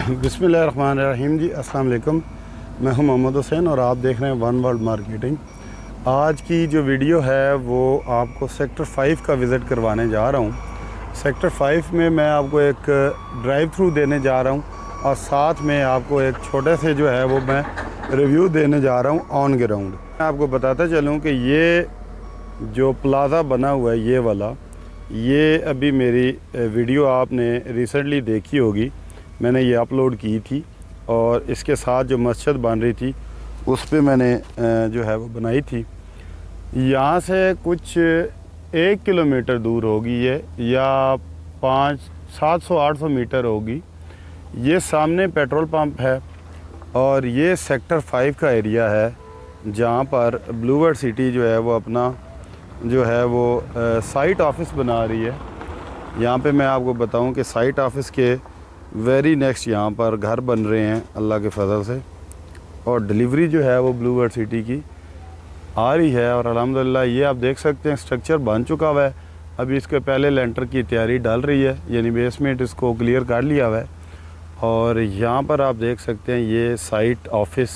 बिस्मिल्लाहिर्रहमानिर्रहीम जी, अस्सलाम वालेकुम। मैं हूं मोहम्मद हुसैन और आप देख रहे हैं वन वर्ल्ड मार्केटिंग। आज की जो वीडियो है वो आपको सेक्टर 5 का विज़िट करवाने जा रहा हूं। सेक्टर 5 में मैं आपको एक ड्राइव थ्रू देने जा रहा हूं और साथ में आपको एक छोटे से जो है वो मैं रिव्यू देने जा रहा हूं ऑन ग्राउंड। मैं आपको बताता चलूँ कि ये जो प्लाज़ा बना हुआ है ये वाला, ये अभी मेरी वीडियो आपने रिसेंटली देखी होगी, मैंने ये अपलोड की थी और इसके साथ जो मस्जिद बन रही थी उस पे मैंने जो है वो बनाई थी। यहाँ से कुछ 1 किलोमीटर दूर होगी ये, या 700-800 मीटर होगी। ये सामने पेट्रोल पंप है और ये सेक्टर 5 का एरिया है जहाँ पर ब्लूवर्ड सिटी जो है वो अपना जो है वो साइट ऑफिस बना रही है। यहाँ पे मैं आपको बताऊँ कि साइट ऑफिस के वेरी नेक्स्ट यहाँ पर घर बन रहे हैं अल्लाह के फजल से, और डिलीवरी जो है वो ब्लूवर्ड सिटी की आ रही है। और अल्हम्दुलिल्लाह ये आप देख सकते हैं स्ट्रक्चर बन चुका हुआ है। अभी इसके पहले लेंटर की तैयारी डाल रही है, यानी बेसमेंट इसको क्लियर कर लिया हुआ है। और यहाँ पर आप देख सकते हैं ये site office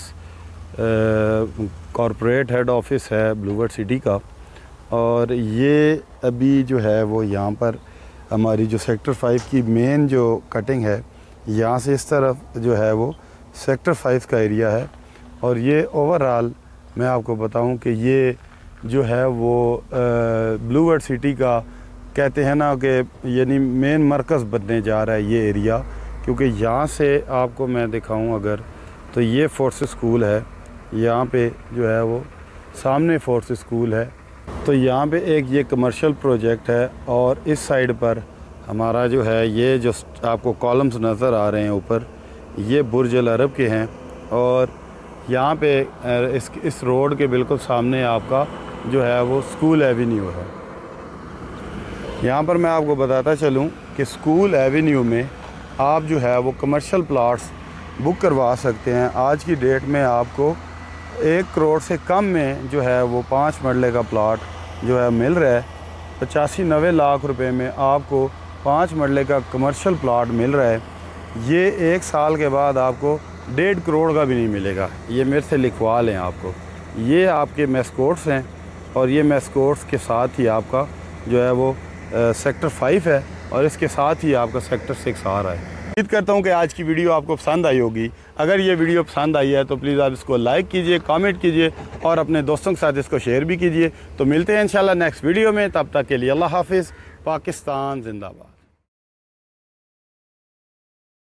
corporate head office है ब्लूवर्ड सिटी का। और ये अभी जो है वो यहाँ पर हमारी जो सेक्टर 5 की मेन जो कटिंग है, यहाँ से इस तरफ जो है वो सेक्टर 5 का एरिया है। और ये ओवरऑल मैं आपको बताऊं कि ये जो है वो ब्लूवर्ड सिटी का कहते हैं ना कि यानी मेन मरकज़ बनने जा रहा है ये एरिया। क्योंकि यहाँ से आपको मैं दिखाऊं अगर, तो ये फोर्स स्कूल है, यहाँ पे जो है वो सामने फोर्स स्कूल है। तो यहाँ पे एक ये कमर्शियल प्रोजेक्ट है और इस साइड पर हमारा जो है ये जो आपको कॉलम्स नज़र आ रहे हैं ऊपर, ये बुर्ज अल अरब के हैं। और यहाँ पे इस रोड के बिल्कुल सामने आपका जो है वो स्कूल एवेन्यू है। यहाँ पर मैं आपको बताता चलूँ कि स्कूल एवेन्यू में आप जो है वो कमर्शियल प्लाट्स बुक करवा सकते हैं। आज की डेट में आपको 1 करोड़ से कम में जो है वो 5 मरले का प्लाट जो है मिल रहा है। 85-90 लाख रुपए में आपको 5 मरले का कमर्शियल प्लाट मिल रहा है। ये 1 साल के बाद आपको 1.5 करोड़ का भी नहीं मिलेगा। ये मेरे से लिखवा लें आपको। ये आपके मैस्कोट्स हैं और ये मैस्कोट्स के साथ ही आपका जो है वो सेक्टर 5 है और इसके साथ ही आपका सेक्टर 6 आ रहा है। उम्मीद करता हूँ कि आज की वीडियो आपको पसंद आई होगी। अगर ये वीडियो पसंद आई है तो प्लीज़ आप इसको लाइक कीजिए, कमेंट कीजिए और अपने दोस्तों के साथ इसको शेयर भी कीजिए। तो मिलते हैं इंशाल्लाह नेक्स्ट वीडियो में, तब तक के लिए अल्लाह हाफिज़। पाकिस्तान जिंदाबाद।